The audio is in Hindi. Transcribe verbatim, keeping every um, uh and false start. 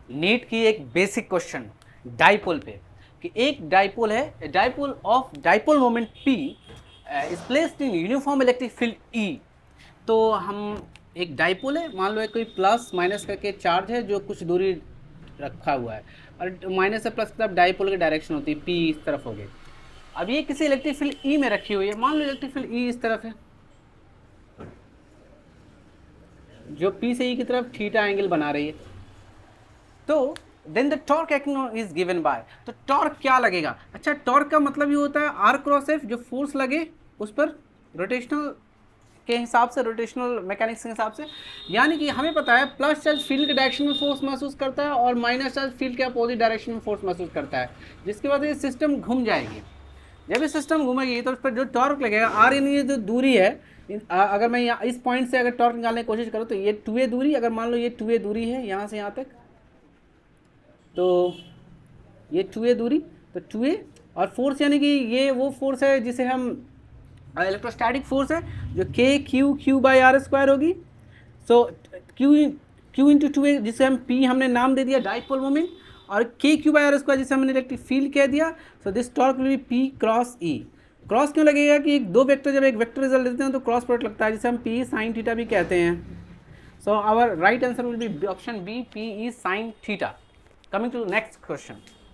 नीट की एक बेसिक क्वेश्चन डाइपोल पे कि एक डाइपोल है, dipole of dipole moment P is placed in uniform electric field E। तो हम एक डाइपोल है, मान लो एक कोई प्लस माइनस करके चार्ज है जो कुछ दूरी रखा हुआ है, और माइनस से प्लस की तरफ डाइपोल की डायरेक्शन होती है, P इस तरफ हो गई। अब ये किसी इलेक्ट्रिक फील्ड E में रखी हुई है, मान लो इलेक्ट्रिक फील्ड E इस तरफ है, जो P से E की तरफ थीटा एंगल बना रही है। तो then the torque acting is given by, तो टॉर्क क्या लगेगा? अच्छा, टॉर्क का मतलब ये होता है आर क्रॉस एफ, जो फोर्स लगे उस पर रोटेशनल के हिसाब से, रोटेशनल मैकेनिक्स के हिसाब से। यानी कि हमें पता है प्लस चार्ज फील्ड के डायरेक्शन में फोर्स महसूस करता है और माइनस चार्ज फील्ड के अपोजिट डायरेक्शन में फोर्स महसूस करता है, जिसकी वजह से सिस्टम घूम जाएगी। जब ये सिस्टम घूमेगी तो उस पर जो टॉर्क लगेगा, आर यानी ये जो दूरी है, अगर मैं यहाँ इस पॉइंट से अगर टॉर्क निकालने की कोशिश करूँ तो ये टू ए दूरी, अगर मान लो ये टू ए दूरी है यहाँ से यहाँ तक, तो ये टू ए दूरी, तो टू ए और फोर्स यानी कि ये वो फोर्स है जिसे हम इलेक्ट्रोस्टैटिक फोर्स है, जो k q q by r square होगी। So q q into two a, जिसे हम पी हमने नाम दे दिया डाइपोल मोमेंट, और के क्यू बाई आर स्क्वायर जिसे हमने इलेक्ट्रिक फील्ड कह दिया। So this torque will be P cross E. Cross क्यों लगेगा कि दो वेक्टर जब एक वेक्टर रिजल्ट देते हैं तो क्रॉस प्रोडक्ट लगता है, जिसे हम पी साइन थीटा भी कहते हैं। So our right answer will be option B, P E sine theta. Coming to the next question.